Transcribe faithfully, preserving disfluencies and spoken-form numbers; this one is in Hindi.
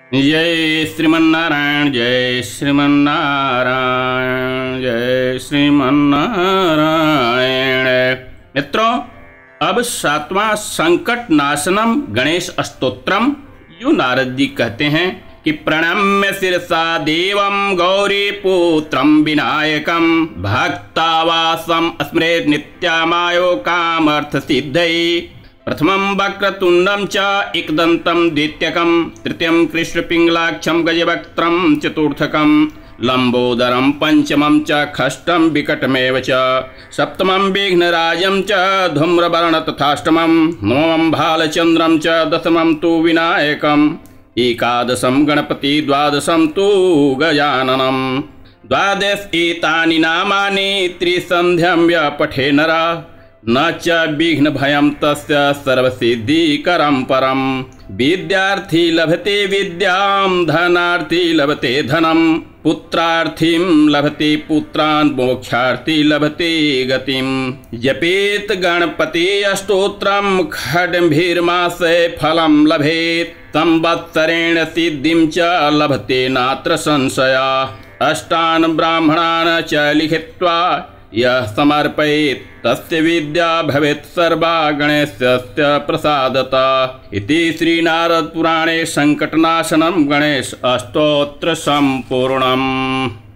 जय श्रीमन्नारायण जय श्रीमन्नारायण जय श्रीमन्नारायण। मित्रों, अब सातवां संकट नाशनम गणेश स्तोत्रम यू नारद जी कहते हैं कि प्रणम्य शिरसा देवं गौरी पुत्रम विनायकम भक्तावासम स्मरेत् नित्यामायो कामर्थ सिद्धये। प्रथमं वक्रतुंडं च एकदन्तं द्वितीयकं तृतीयं कृष्णपिंगलाक्षं गजवक्त्रं चतुर्थकं लंबोदरं पंचमं च खष्टं विकटमेव च सप्तमं विघ्नराजं च धूम्रवर्ण तथाष्टमं नवमं भालचन्द्रं च दशमं तु विनायकम् एकादशं गणपति द्वादशं तु गजाननं। द्वादश एतानि नामानि त्रिसन्ध्यं यपठे नरः न च विघ्न भयं तस्य सर्वसिद्धिकरं परम्। विद्यार्थी लभते विद्यां धनार्थी लभते धनं पुत्रार्थीं लभते पुत्रान् मोक्षार्थी लभते गतिम्। जपेत गणपति स्तोत्रं खड्भिर्मासे फलं लभेत् संवत्सरेण सिद्धिं च लभते नात्र संशया। अष्टान् ब्राह्मणान् च लिखित्वा यः समर्पयेत् तस्य विद्या भवेत् सर्वा गणेशस्य प्रसादतः। इति श्री नारद पुराणे संकटनाशनम गणेश स्तोत्र संपूर्णम्।